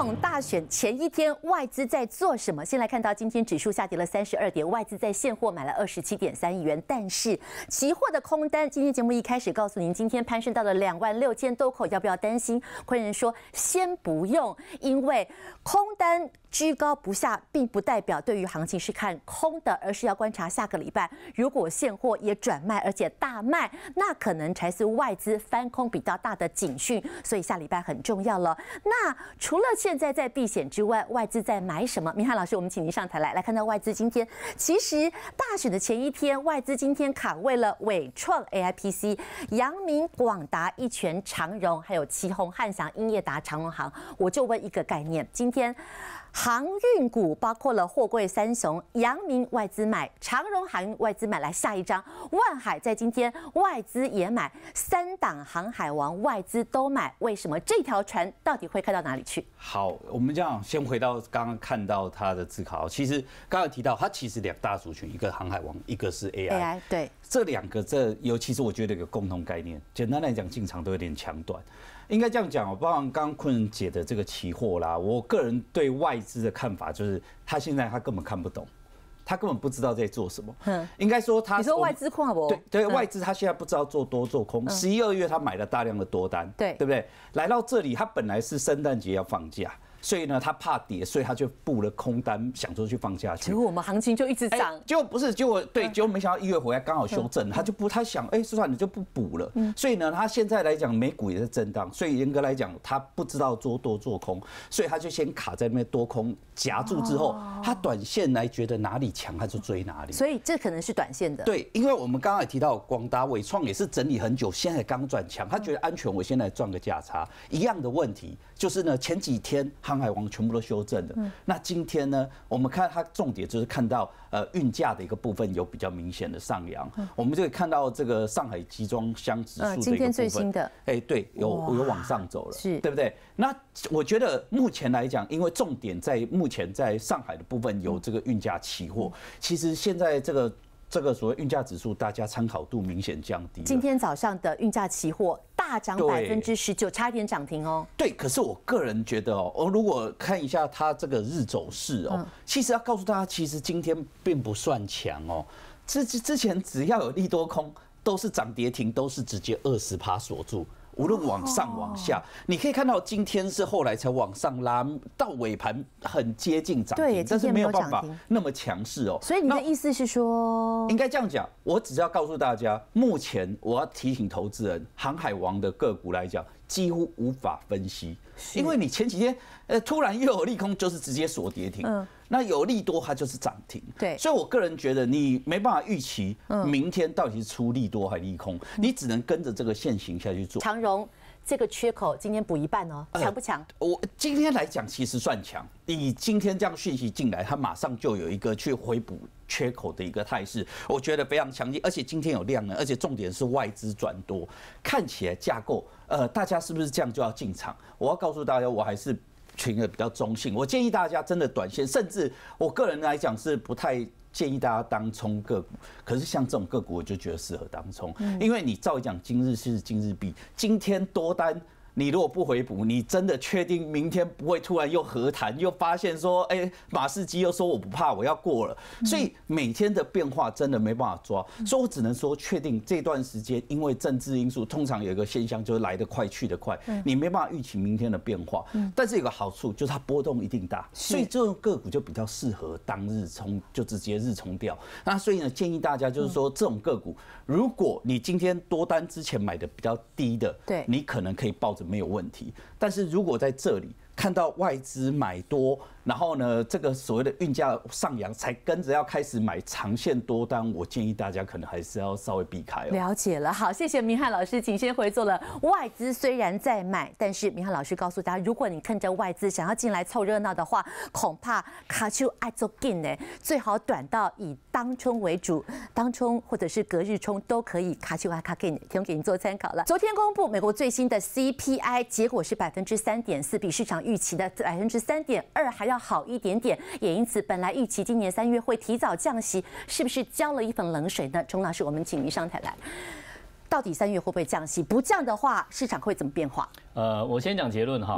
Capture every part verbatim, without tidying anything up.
统大选前一天，外资在做什么？先来看到今天指数下跌了三十二点，外资在现货买了二十七点三亿元，但是期货的空单，今天节目一开始告诉您，今天攀升到了两万六千多口，要不要担心？昆人说先不用，因为空单居高不下，并不代表对于行情是看空的，而是要观察下个礼拜，如果现货也转卖，而且大卖，那可能才是外资翻空比较大的警讯，所以下礼拜很重要了。那除了现在在避险之外，外资在买什么？明翰老师，我们请您上台来，来看到外资今天，其实大选的前一天，外资今天卡位了伟创 A I P C、阳明、广达、一拳、长荣，还有旗宏、汉翔、英业达、长荣航。我就问一个概念，今天航运股包括了货柜三雄，阳明外资买，长荣航运外资买，来下一张，万海在今天外资也买，三档航海王外资都买，为什么这条船到底会开到哪里去？ 好，我们这样先回到刚刚看到它的字卡，其实刚刚提到它其实两大族群，一个航海王，一个是 A I，, A I 对， 这两个这尤其是我觉得有个共同概念，简单来讲进场都有点强短。应该这样讲哦，包含刚刚昆人姐的这个期货啦，我个人对外资的看法就是，他现在他根本看不懂，他根本不知道在做什么。嗯，应该说他， 你说外资看不？ 对对，外资他现在不知道做多做空。十一二月他买了大量的多单，对对不对？来到这里，他本来是圣诞节要放假。所以呢，他怕跌，所以他就布了空单，想说去放下去。 结果我们行情就一直涨， 结果不是，结果对，结果没想到一月回来刚好修正，他就不，他想，哎，算了，就不补了。所以呢，他现在来讲，美股也在震荡，所以严格来讲，他不知道做多做空，所以他就先卡在那边多空夹住之后，他短线来觉得哪里强，他就追哪里。 所以这可能是短线的。 对，因为我们刚刚也提到，广达、伟创也是整理很久，现在刚转强，他觉得安全，我现在赚个价差。一样的问题就是呢，前几天航海王全部都修正的。那今天呢，我们看它重点就是看到呃运价的一个部分有比较明显的上扬。我们就可以看到这个上海集装箱指数的一个部分， 今天最新的， 哎，对，有有往上走了，是，对不对？那我觉得目前来讲，因为重点在目前在上海的部分有这个运价期货，其实现在这个。这个所谓运价指数，大家参考度明显降低。 今天早上的运价期货大涨百分之十九，差一点涨停哦。 对，可是我个人觉得哦，我如果看一下它这个日走势哦，其实要告诉大家，其实今天并不算强哦。之之前只要有利多空，都是涨跌停，都是直接二十趴锁住。无论往上往下，你可以看到今天是后来才往上拉，到尾盘很接近涨停，但是没有办法那么强势哦。 所以你的意思是说， 应该这样讲，我只要告诉大家，目前我要提醒投资人，航海王的个股来讲，几乎无法分析，因为你前几天呃突然又有利空，就是直接锁跌停。嗯。那有利多，它就是涨停。对，所以我个人觉得你没办法预期明天到底是出利多还是利空，你只能跟着这个线型下去做。 长荣这个缺口今天补一半哦，强不强？ 我今天来讲其实算强，你今天这样讯息进来，它马上就有一个去回补缺口的一个态势，我觉得非常强劲，而且今天有量能，而且重点是外资转多，看起来架构，呃，大家是不是这样就要进场？我要告诉大家，我还是。群的比较中性，我建议大家真的短线，甚至我个人来讲是不太建议大家当冲个股。可是像这种个股，我就觉得适合当冲，因为你照讲今日是今日币，今天多单。你如果不回补，你真的确定明天不会突然又和谈，又发现说，哎，马士基又说我不怕，我要过了。所以每天的变化真的没办法抓，所以我只能说确定这段时间，因为政治因素，通常有一个现象就是来得快去得快，你没办法预期明天的变化。但是有个好处就是它波动一定大，所以这种个股就比较适合当日冲，就直接日冲掉。那所以呢，建议大家就是说，这种个股，如果你今天多单之前买的比较低的，对，你可能可以抱着。没有问题，但是如果在这里看到外资买多，然后呢，这个所谓的运价上扬，才跟着要开始买长线多单，我建议大家可能还是要稍微避开哦。 了解了，好，谢谢明翰老师，请先回座了。外资虽然在买，但是明翰老师告诉大家，如果你看着外资想要进来凑热闹的话，恐怕卡丘爱做紧呢，最好短到以当冲为主，当冲或者是隔日冲都可以，卡丘爱卡紧，提供给你做参考了。昨天公布美国最新的 C P I， 结果是百分之三点四，比市场预期的百分之三点二还要好一点点，也因此本来预期今年三月会提早降息，是不是浇了一盆冷水呢？钟老师，我们请您上台来。到底三月会不会降息？不降的话，市场会怎么变化？ 呃，我先讲结论哈。嗯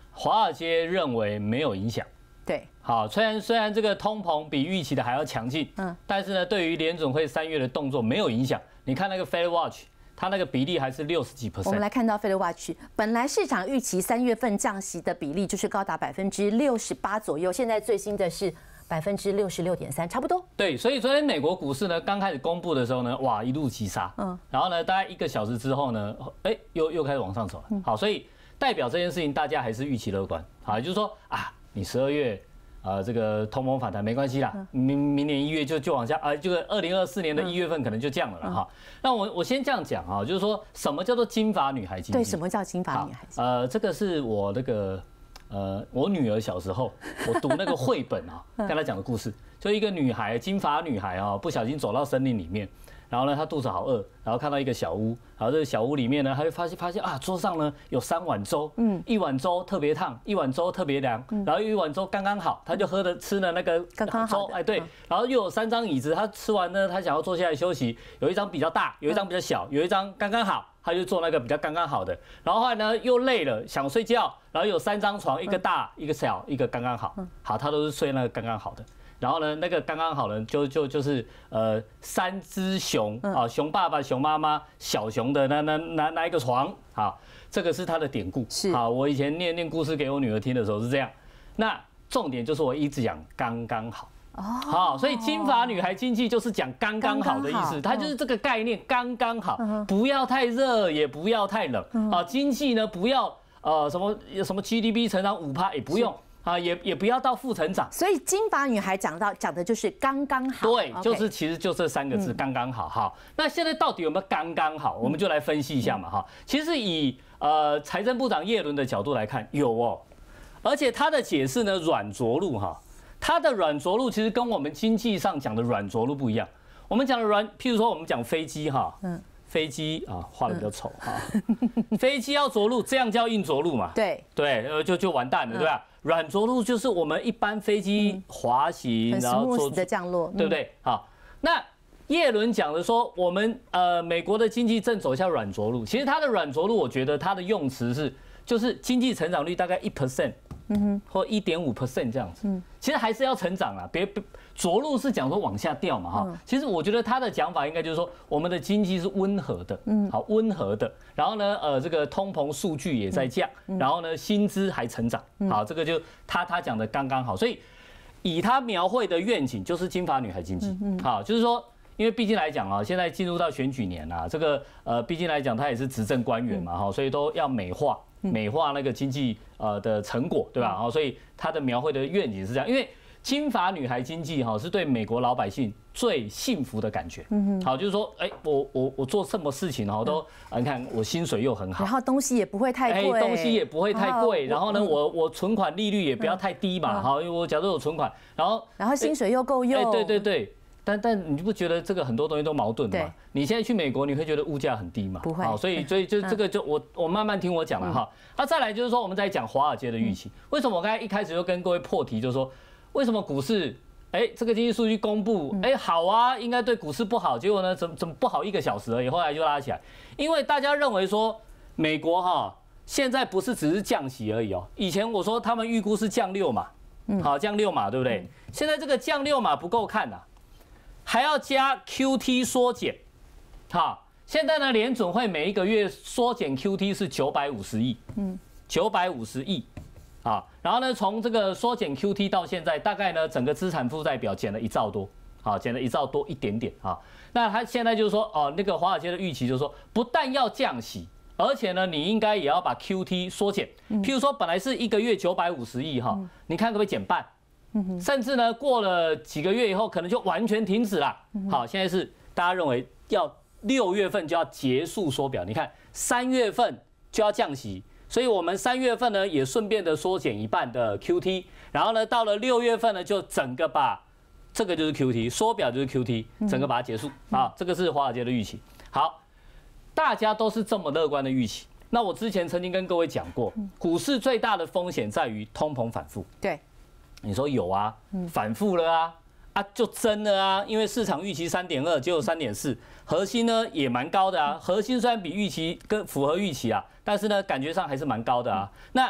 华尔街认为没有影响。 对， 好，虽然虽然这个通膨比预期的还要强劲，嗯，但是呢，对于联准会三月的动作没有影响。你看那个 Fed Watch， 它那个比例还是六十几 percent。我们来看到 Fed Watch， 本来市场预期三月份降息的比例就是高达百分之六十八左右，现在最新的是百分之六十六点三，差不多。 对，所以昨天美国股市呢刚开始公布的时候呢，哇，一路急杀，嗯，然后呢，大概一个小时之后呢，哎，又又开始往上走了。好，所以代表这件事情大家还是预期乐观。好，也就是说啊。你十二月，呃，这个通膨反弹没关系啦，明明年一月就就往下，啊，这个二零二四年的一月份可能就降了了哈。那我我先这样讲啊，就是说什么叫做金发女孩经济？ 对，什么叫金发女孩？ 呃，这个是我那个呃，我女儿小时候我读那个绘本啊，跟她讲的故事，就一个女孩，金发女孩啊，不小心走到森林里面。然后呢，他肚子好饿，然后看到一个小屋，然后这个小屋里面呢，他就发现发现啊，桌上呢有三碗粥，嗯，一碗粥特别烫，一碗粥特别凉，然后一碗粥刚刚好，他就喝的吃了那个刚刚好粥，哎对，然后又有三张椅子，他吃完呢，他想要坐下来休息，有一张比较大，有一张比较小，有一张刚刚好，他就坐那个比较刚刚好的，然后后来呢又累了想睡觉，然后有三张床，一个大，一个小，一个刚刚好，好，他都是睡那个刚刚好的。然后呢，那个刚刚好呢，就就就是呃三只熊啊，熊爸爸、熊妈妈、小熊的那那那那一个床，好，这个是它的典故。 是好，我以前念念故事给我女儿听的时候是这样。那重点就是我一直讲刚刚好。哦。好，所以金发女孩经济就是讲刚刚好的意思，它就是这个概念，刚刚好，不要太热，也不要太冷。啊，经济呢不要呃什么什么 G D P 成长五趴也不用。啊，也也不要到负成长， 所以金发女孩讲到讲的就是刚刚好， 对，就是其实就这三个字刚刚好。好，那现在到底有没有刚刚好？我们就来分析一下嘛哈。其实以呃财政部长耶伦的角度来看，有哦，而且他的解释呢软着陆哈，他的软着陆其实跟我们经济上讲的软着陆不一样。我们讲的软，譬如说我们讲飞机哈，嗯。飞机啊，画的比较丑哈。飞机要着陆，这样叫硬着陆嘛？ 对对，呃，就就完蛋了，对吧？软着陆就是我们一般飞机滑行，然后做的降落， 对不对？好，那耶伦讲的说，我们呃美国的经济正走向软着陆。其实它的软着陆，我觉得它的用词是，就是经济成长率大概一 percent， 嗯哼，或一点五 percent 这样子。嗯，其实还是要成长啦，别别。着陆是讲说往下掉嘛哈，其实我觉得他的讲法应该就是说，我们的经济是温和的，嗯，好温和的，然后呢，呃，这个通膨数据也在降，然后呢，薪资还成长，好，这个就他他讲的刚刚好，所以以他描绘的愿景就是金发女孩经济，好，就是说，因为毕竟来讲啊，现在进入到选举年啊，这个呃，毕竟来讲他也是执政官员嘛哈，所以都要美化美化那个经济呃的成果，对吧？好，所以他的描绘的愿景是这样，因为。金发女孩经济哈是对美国老百姓最幸福的感觉，嗯好，就是说，哎，我我我做什么事情哈都，你看我薪水又很好， 然后东西也不会太贵， 东西也不会太贵，然后呢，我我存款利率也不要太低嘛，好，因为我假如有存款，然后然后薪水又够用， 哎，对对对，但但你不觉得这个很多东西都矛盾吗？你现在去美国，你会觉得物价很低吗？ 不会， 好，所以所以就这个就我我慢慢听我讲了哈，那再来就是说我们在讲华尔街的预期，为什么我刚才一开始就跟各位破题，就是说为什么股市？哎，这个经济数据公布，哎，好啊，应该对股市不好，结果呢，怎怎么不好一个小时而已，后来就拉起来，因为大家认为说美国哈现在不是只是降息而已哦，以前我说他们预估是降六码，好降六码对不对？现在这个降六码不够看呐，还要加 Q T 缩减，好，现在呢联准会每一个月缩减 Q T 是九百五十亿，嗯，九百五十亿。啊，然后呢，从这个缩减 Q T 到现在，大概呢，整个资产负债表减了一兆多，好，减了一兆多一点点啊。那他现在就是说，哦，那个华尔街的预期就是说，不但要降息，而且呢，你应该也要把 Q T 缩减。譬如说，本来是一个月九百五十亿哈，你看可不可以减半？甚至呢，过了几个月以后，可能就完全停止了。好，现在是大家认为要六月份就要结束缩表，你看三月份就要降息。所以我们三月份呢也顺便的缩减一半的 Q T， 然后呢到了六月份呢就整个把这个就是 Q T 缩表就是 Q T， 整个把它结束啊，这个是华尔街的预期。好，大家都是这么乐观的预期。那我之前曾经跟各位讲过，股市最大的风险在于通膨反复。 对， 你说有啊，反复了啊。啊，就真的啊，因为市场预期三点二，结果三点四，核心呢也蛮高的啊。核心虽然比预期跟符合预期啊，但是呢感觉上还是蛮高的啊。那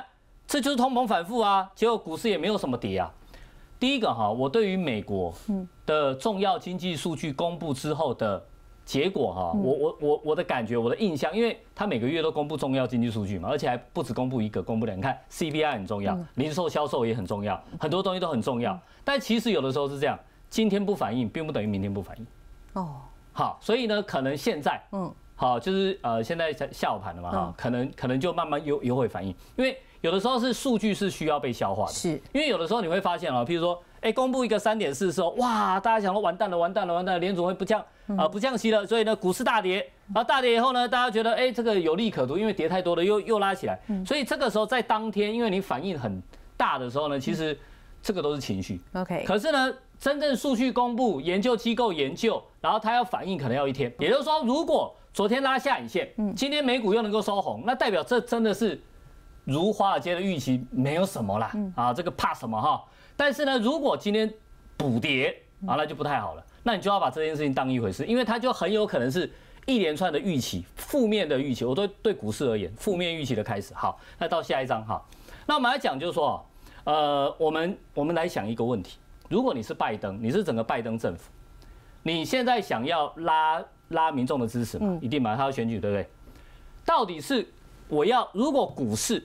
这就是通膨反复啊，结果股市也没有什么跌啊。第一个哈，我对于美国的重要经济数据公布之后的结果哈，我我我我的感觉，我的印象，因为他每个月都公布重要经济数据嘛，而且还不止公布一个，公布两个。你看 C P I 很重要，零售销售也很重要，很多东西都很重要。但其实有的时候是这样，今天不反应，并不等于明天不反应。哦，好，所以呢，可能现在，嗯，好，就是呃，现在下午盘了嘛，哈，可能可能就慢慢又又会反应，因为有的时候是数据是需要被消化的，是因为有的时候你会发现啊，譬如说，哎，公布一个三点四的时候，哇，大家想说完蛋了，完蛋了，完蛋了，联总会不降啊，不降息了，所以呢，股市大跌，然后大跌以后呢，大家觉得哎，这个有利可图，因为跌太多了，又又拉起来，所以这个时候在当天，因为你反应很大的时候呢，其实这个都是情绪 ，OK， 可是呢，真正数据公布，研究机构研究，然后它要反应可能要一天，也就是说，如果昨天拉下影线，今天美股又能够收红，那代表这真的是如华尔街的预期没有什么啦，啊，这个怕什么哈？但是呢，如果今天补跌啊，那就不太好了，那你就要把这件事情当一回事，因为它就很有可能是一连串的预期，负面的预期。我对对股市而言，负面预期的开始。好，那到下一章哈，那我们来讲就是说，呃，我们我们来想一个问题：如果你是拜登，你是整个拜登政府，你现在想要拉拉民众的支持嘛，一定嘛，他要选举，对不对？到底是我要如果股市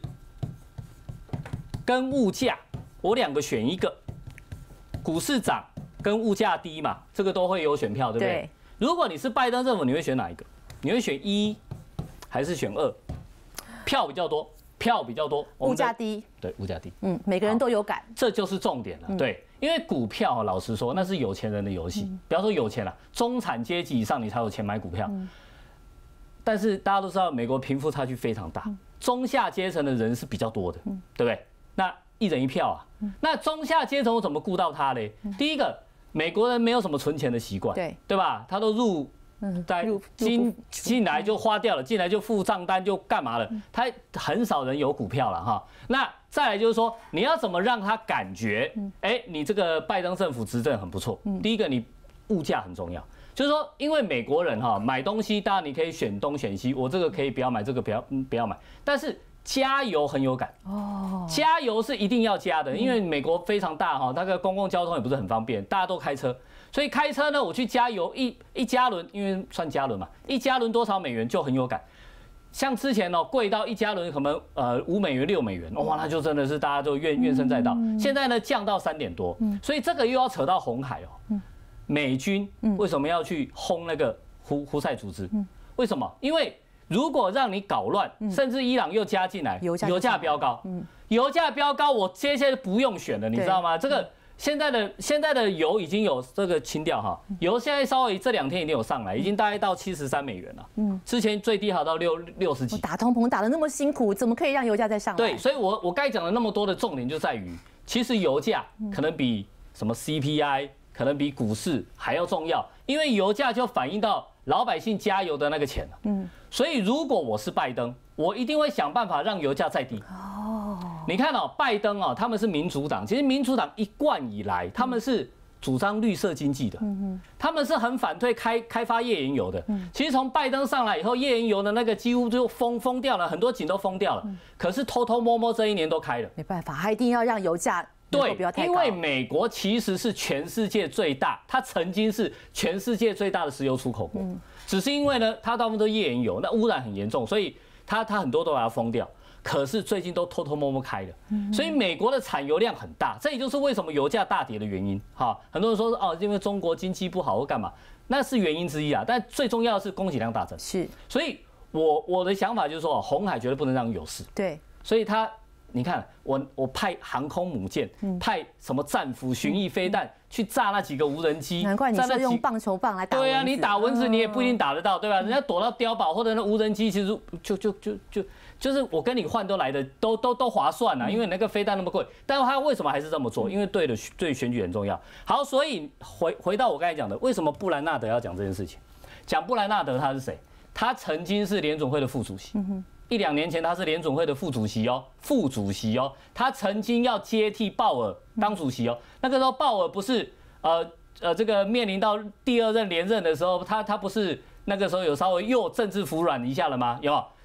跟物价，我两个选一个，股市涨跟物价低嘛，这个都会有选票，对不对？对。如果你是拜登政府，你会选哪一个？你会选一还是选二？票比较多，票比较多， 物价低， 对，物价低， 嗯，每个人都有感， 这就是重点了，对。因为股票，老实说，那是有钱人的游戏。不要说有钱了，中产阶级以上你才有钱买股票。但是大家都知道，美国贫富差距非常大，中下阶层的人是比较多的，对不对？那一人一票啊，那中下阶层我怎么顾到他嘞？第一个，美国人没有什么存钱的习惯，对对吧？他都入。在进进来就花掉了，进来就付账单就干嘛了？他很少人有股票了哈。那再来就是说，你要怎么让他感觉，哎，你这个拜登政府执政很不错。第一个，你物价很重要，就是说，因为美国人哈买东西，当然你可以选东选西，我这个可以不要买，这个不要不要买，但是加油很有感哦，加油是一定要加的，因为美国非常大哈，那个公共交通也不是很方便，大家都开车。所以开车呢，我去加油一一加仑，因为算加仑嘛，一加仑多少美元就很有感。像之前哦，贵到一加仑可能呃五美元六美元，哇，那就真的是大家都怨怨声载道。现在呢降到三点多，所以这个又要扯到红海哦。美军为什么要去轰那个胡胡塞组织？为什么？因为如果让你搞乱，甚至伊朗又加进来，油价飙高，油价飙高，我这些不用选了，你知道吗？这个。现在的现在的油已经有这个清掉哈，油现在稍微这两天已经有上来，已经大概到七十三美元了。嗯，之前最低好到六六十几。 打通膨打得那么辛苦，怎么可以让油价再上来？ 对，所以我我该讲的那么多的重点就在于，其实油价可能比什么 C P I， 可能比股市还要重要，因为油价就反映到老百姓加油的那个钱了。嗯，所以如果我是拜登，我一定会想办法让油价再低。哦。你看哦，拜登哦，他们是民主党。其实民主党一贯以来，他们是主张绿色经济的，他们是很反对开开发页岩油的。其实从拜登上来以后，页岩油的那个几乎就封封掉了，很多井都封掉了。可是偷偷摸摸这一年都开了， 没办法，他一定要让油价对， 不要太高。 因为美国其实是全世界最大，它曾经是全世界最大的石油出口国，只是因为呢，它大部分都页岩油，那污染很严重，所以它它很多都把它封掉。可是最近都偷偷摸摸开了，所以美国的产油量很大，这也就是为什么油价大跌的原因。哈，很多人说哦，因为中国经济不好或干嘛，那是原因之一啊。但最重要的是供给量大增。是，所以我我的想法就是说，红海绝对不能让有事。 对， 所以他，你看我我派航空母舰，派什么战斧、巡弋飞弹去炸那几个无人机， 难怪你说用棒球棒来打。 对啊，你打蚊子你也不一定打得到，对吧？人家躲到碉堡或者那无人机，其实就就就就。就是我跟你换都来的都都都划算啊，因为那个飞弹那么贵，但是他为什么还是这么做？因为对的对选举很重要。好，所以回回到我刚才讲的，为什么布兰纳德要讲这件事情？讲布兰纳德他是谁？他曾经是联准会的副主席，一两年前他是联准会的副主席哦，副主席哦，他曾经要接替鲍尔当主席哦。那个时候鲍尔不是呃呃这个面临到第二任连任的时候，他他不是那个时候有稍微又政治服软一下了吗？有没有？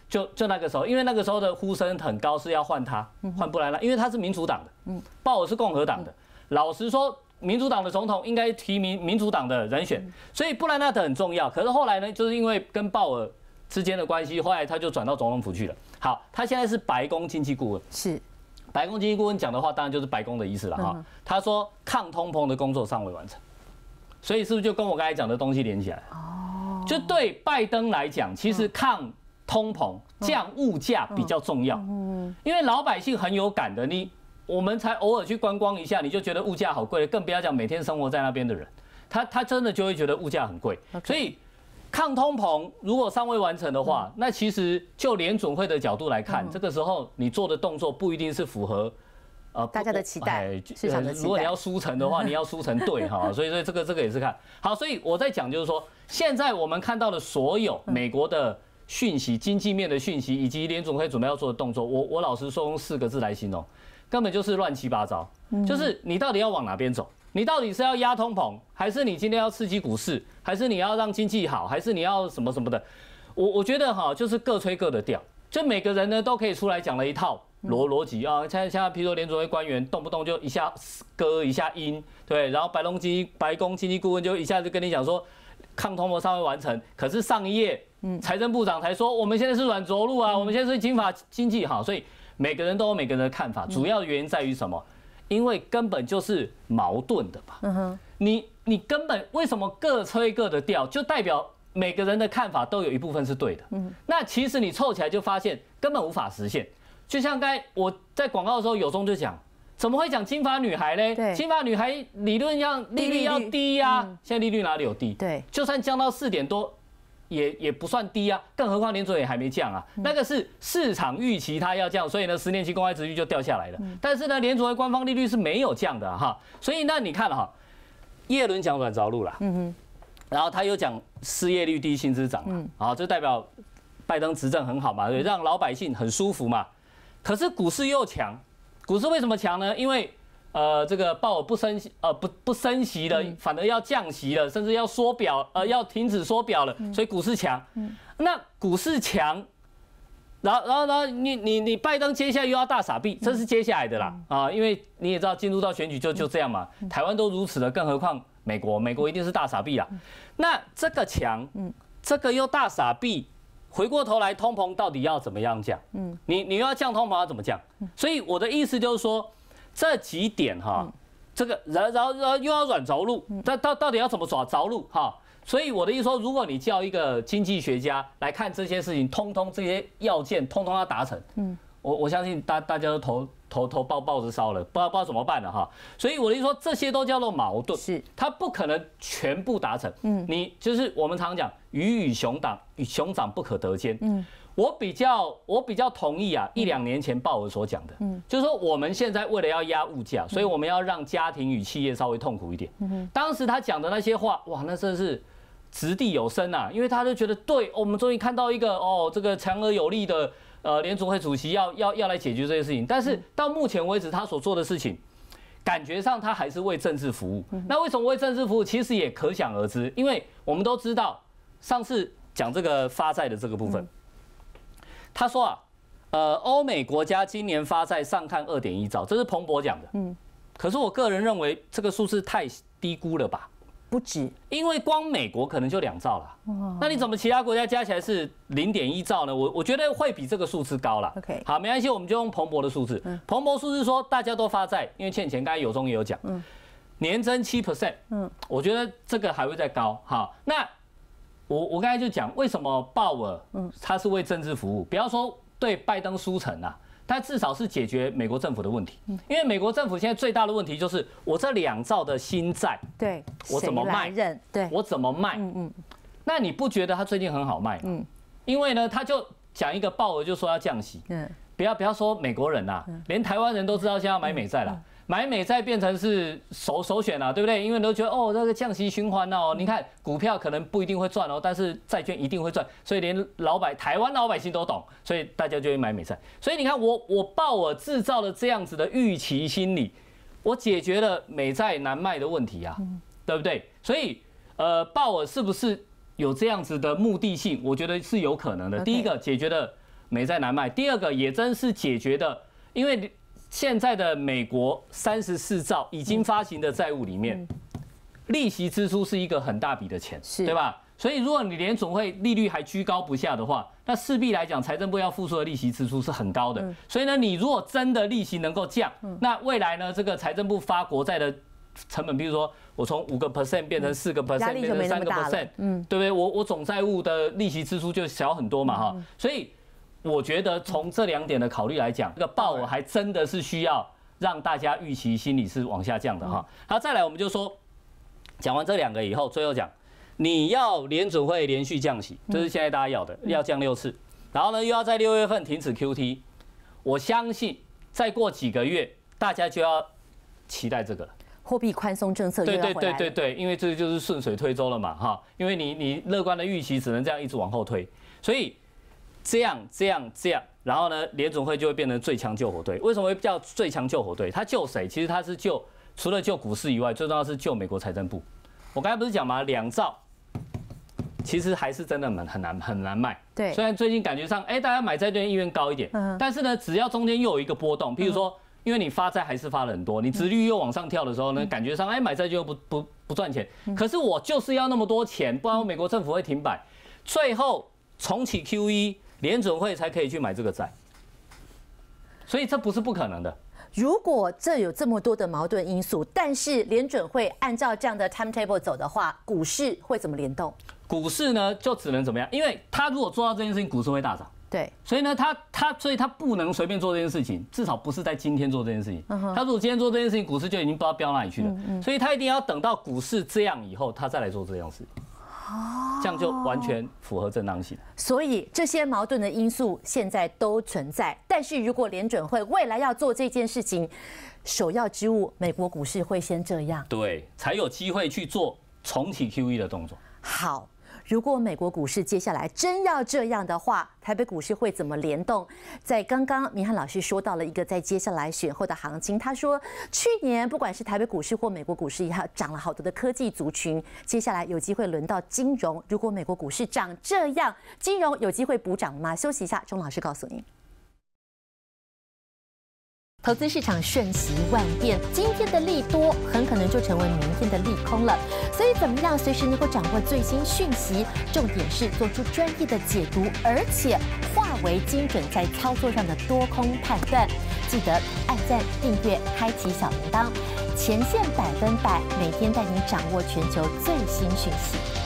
就就那个时候，因为那个时候的呼声很高，是要换他，换布兰纳，因为他是民主党的，鲍尔是共和党的。老实说，民主党的总统应该提名民主党的人选，所以布兰纳德很重要。可是后来呢，就是因为跟鲍尔之间的关系，后来他就转到总统府去了。好，他现在是白宫经济顾问， 是白宫经济顾问讲的话，当然就是白宫的意思了哈。他说抗通膨的工作尚未完成，所以是不是就跟我刚才讲的东西连起来？哦，就对拜登来讲，其实抗通膨、降物价比较重要，因为老百姓很有感的。你我们才偶尔去观光一下，你就觉得物价好贵了，更不要讲每天生活在那边的人，他他真的就会觉得物价很贵。所以抗通膨如果尚未完成的话，那其实就联准会的角度来看，这个时候你做的动作不一定是符合呃大家的期待，市场的期待。 如果你要输成的话，你要输成对哈，所以所以这个这个也是看好。所以我在讲就是说，现在我们看到的所有美国的讯息、经济面的讯息，以及联准会准备要做的动作，我我老实说用四个字来形容，根本就是乱七八糟。就是你到底要往哪边走？你到底是要压通膨，还是你今天要刺激股市，还是你要让经济好，还是你要什么什么的？我我觉得哈，就是各吹各的调，就每个人呢都可以出来讲了一套逻逻辑啊。现在现在，比如说联准会官员动不动就一下歌一下音，对，然后白宫经白宫经济顾问就一下就跟你讲说抗通膨尚未完成，可是上一页财政部长才说我们现在是软着陆啊，我们现在是金发经济好，所以每个人都有每个人的看法，主要的原因在于什么？因为根本就是矛盾的嘛。嗯哼，你你根本为什么各吹各的调，就代表每个人的看法都有一部分是对的。嗯，那其实你凑起来就发现根本无法实现。就像刚才我在广告的时候，有中就讲，怎么会讲金发女孩嘞？对，金发女孩理论上利率要低呀，现在利率哪里有低？对，就算降到四点多。也也不算低啊，更何况联准也还没降啊，那个是市场预期它要降，所以呢，十年期公开殖利率就掉下来了。但是呢，联准会官方利率是没有降的哈，所以那你看哈，耶伦讲软着陆啦，嗯哼，然后他又讲失业率低、薪资涨，嗯，啊，这代表拜登执政很好嘛，对，让老百姓很舒服嘛。可是股市又强，股市为什么强呢？因为呃，这个鲍尔不升呃不不升息了，反而要降息了，甚至要缩表，呃，要停止缩表了，所以股市强。那股市强，然后然后然后你你你拜登接下来又要大撒币，这是接下来的啦啊，因为你也知道进入到选举就就这样嘛，台湾都如此了，更何况美国，美国一定是大撒币啦。那这个强，这个又大撒币，回过头来通膨到底要怎么样降？你你又要降通膨要怎么降？所以我的意思就是说。这几点哈，这个然然后然后又要软着陆，那到到底要怎么着着陆哈？所以我的意思说，如果你叫一个经济学家来看这些事情，通通这些要件通通要达成，嗯，我我相信大大家都头头头抱抱着烧了，不知道不知道怎么办了哈。所以我的意思说，这些都叫做矛盾，是它不可能全部达成，嗯，你就是我们常讲鱼与熊掌与熊掌不可得兼，嗯。我比较我比较同意啊，一两年前鲍尔所讲的，嗯，就是说我们现在为了要压物价，所以我们要让家庭与企业稍微痛苦一点。当时他讲的那些话，哇，那真是掷地有声啊，因为他就觉得对，我们终于看到一个哦，这个强而有力的呃联储会主席要要要来解决这些事情。但是到目前为止，他所做的事情，感觉上他还是为政治服务。那为什么为政治服务？其实也可想而知，因为我们都知道，上次讲这个发债的这个部分。他说啊，呃，欧美国家今年发债上看二点一兆，这是彭博讲的。嗯，可是我个人认为这个数字太低估了吧？ 不止， 因为光美国可能就两兆了。那你怎么其他国家加起来是零点一兆呢？我我觉得会比这个数字高了。OK， 好，没关系，我们就用彭博的数字。彭博数字说大家都发债，因为欠钱，刚才有中也有讲，年增七 percent。嗯，我觉得这个还会再高。好，那。我我刚才就讲，为什么鲍尔他是为政治服务？不要说对拜登输成啊，他至少是解决美国政府的问题。因为美国政府现在最大的问题就是我这两兆的新债，对，我怎么卖？对，我怎么卖？嗯嗯。那你不觉得他最近很好卖吗？嗯。因为呢，他就讲一个鲍尔就说要降息。嗯。不要不要说美国人呐，连台湾人都知道现在要买美债了。买美债变成是首首选啊，对不对？因为都觉得哦，这个降息循环哦，你看股票可能不一定会赚哦，但是债券一定会赚，所以连老百台湾老百姓都懂，所以大家就会买美债。所以你看我我鲍尔制造了这样子的预期心理，我解决了美债难卖的问题啊，对不对？所以呃，鲍尔是不是有这样子的目的性？我觉得是有可能的。第一个解决了美债难卖，第二个也真是解决的，因为现在的美国三十四兆已经发行的债务里面，利息支出是一个很大笔的钱，对吧？所以如果你联准会利率还居高不下的话，那势必来讲财政部要付出的利息支出是很高的。所以呢，你如果真的利息能够降，那未来呢，这个财政部发国债的成本，比如说我从五个 percent 变成四个 percent， 变成三个 percent， 嗯，对不对？我我总债务的利息支出就小很多嘛，哈。所以我觉得从这两点的考虑来讲，这个鲍尔还真的是需要让大家预期心理是往下降的哈。好，再来我们就说，讲完这两个以后，最后讲。你要联准会连续降息，这是现在大家要的，要降六次，然后呢又要在六月份停止 Q T， 我相信再过几个月大家就要期待这个了。 货币宽松政策又要回来了。 对对对对对，因为这就是顺水推舟了嘛，哈，因为你你乐观的预期只能这样一直往后推，所以这样这样这样，然后呢联准会就会变成最强救火队。为什么会叫最强救火队？它救谁？其实它是救除了救股市以外，最重要是救美国财政部。我刚才不是讲嘛，两兆。其实还是真的很很难很难卖。 对， 虽然最近感觉上，哎，大家买债券意愿高一点，但是呢，只要中间又有一个波动，譬如说，因为你发债还是发了很多，你殖利率又往上跳的时候呢，感觉上，哎，买债券又不不不赚钱。可是我就是要那么多钱，不然美国政府会停摆，最后重启 Q E， 联准会才可以去买这个债。所以这不是不可能的。 如果这有这么多的矛盾因素，但是联准会按照这样的 timetable 走的话，股市会怎么联动？ 股市呢就只能怎么样？因为他如果做到这件事情，股市会大涨。 对， 所以呢，他他所以他不能随便做这件事情，至少不是在今天做这件事情。他如果今天做这件事情，股市就已经不知道飙哪里去了。所以他一定要等到股市这样以后，他再来做这样事。这样就完全符合正当性。 所以这些矛盾的因素现在都存在，但是如果联准会未来要做这件事情，首要之务，美国股市会先这样， 对，才有机会去做重启 Q E 的动作。 好。如果美国股市接下来真要这样的话，台北股市会怎么联动？在刚刚明翰老师说到了一个在接下来选后的行情，他说去年不管是台北股市或美国股市也好，涨了好多的科技族群，接下来有机会轮到金融。如果美国股市涨这样，金融有机会补涨吗？休息一下，钟老师告诉您。投资市场瞬息万变，今天的利多很可能就成为明天的利空了。所以，怎么样随时能够掌握最新讯息？重点是做出专业的解读，而且化为精准在操作上的多空判断。记得按赞、订阅、开启小铃铛，前线百分百，每天带你掌握全球最新讯息。